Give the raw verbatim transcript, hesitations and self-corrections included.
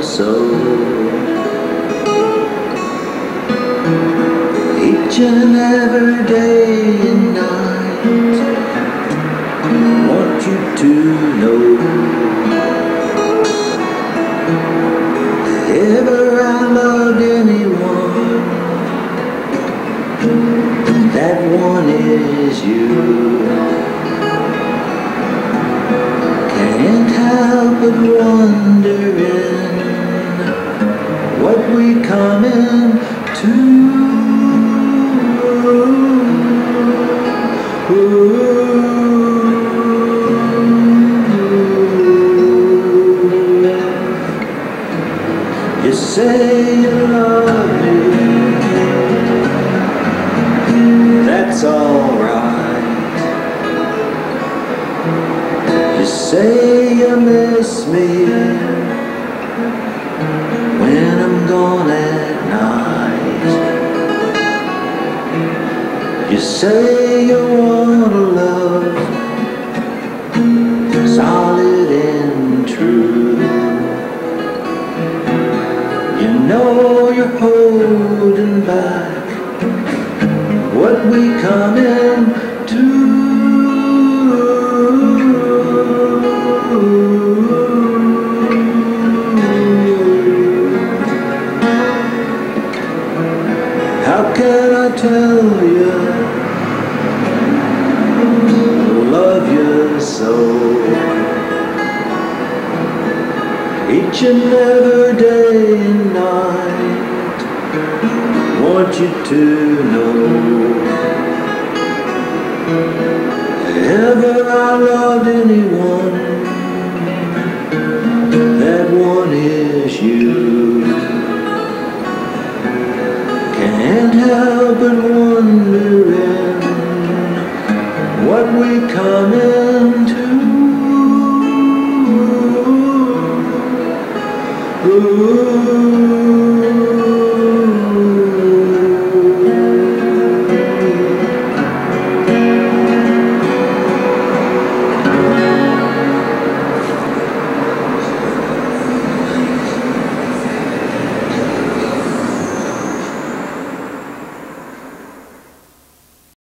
so. Each and every day and night, want you to know, if ever I loved anyone, that one is you. Can't help but wondering what we coming to. You say you love me, that's alright. You say you miss me when I'm gone at night. You say you want a love solid and true. You know you're holding back what we coming to. How can I tell you I love you so? Each and every day and night, want you to know, if ever I loved anyone, that one is you. Can't help but wondering what we coming to. Ooh.